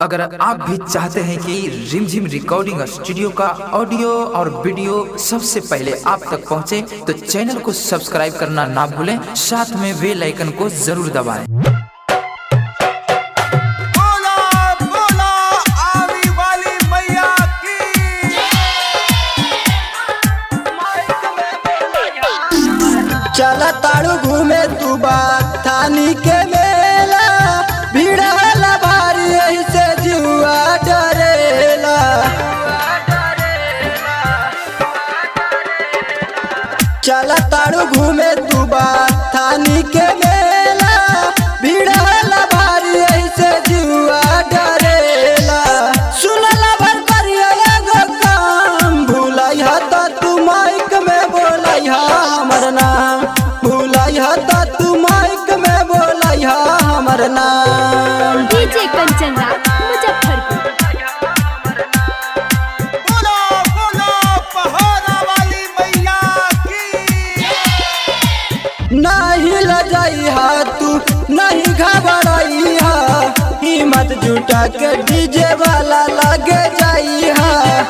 अगर आप भी चाहते हैं कि रिमझिम रिकॉर्डिंग स्टूडियो का ऑडियो और वीडियो सबसे पहले आप तक पहुंचे, तो चैनल को सब्सक्राइब करना ना भूलें, साथ में बेल आइकन को जरूर दबाएं। चला ताड़ू घूमे तू बात थानी के मेला, भीड़ा भारी यही से जुआ डरेला। चला ताड़ू घूमे तू बात थानी के मेला, भीड़ा भारी यही से जुआ डरेला। सुनला भर करिया एगो काम, भूलैहा त तू माइक में बोलैहा हमर नाम, भूलैहा त तू माइक में बोलैहा हमर नाम। डीजे कंचन राज मुजफ्फरपुर। बोलो बोलो पहाड़ा वाली मैया की। नहीं लजाइहा तू नहीं घबराइहा, हिम्मत जुटा के डीजे वाला लगे जाइहा।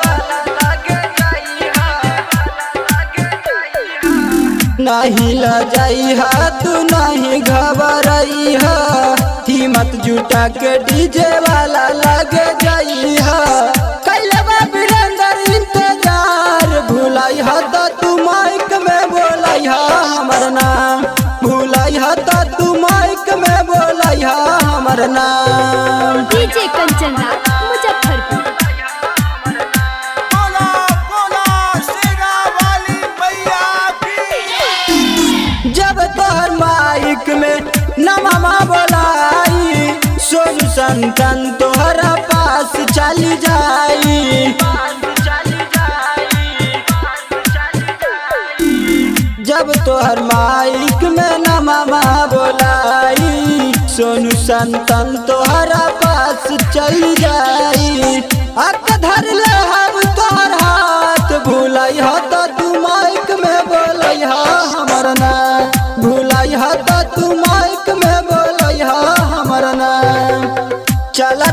नहीं लजाइहा तू नहीं घबराइहा, हिम्मत जुटा के डीजे वाला लगे जाइहा। कैलबा वीरेंद्र इंतजार, भूलैहा त तू माइक में बोलैहा हमर नाम, भूलैहा त तू माइक में बोलैहा हमर नाम। डीजे कंचन राज मुजफ्फरपुर। बोलो बोलो शेरा वाली मैया की। जब तोहर माइक में नममा बोलाई, सोनू संतन तोहरा पास चली जाई। जब तोहर माइक में नममा बोलाई, सोनू संतन तोहरा पास चली जाई। अक धर ले हम तोहर हाथ, भूलैहा त तू माइक में बोलैहा हमर नाम, भूलैहा त तू माइक में बोलैहा हमर नाम। चला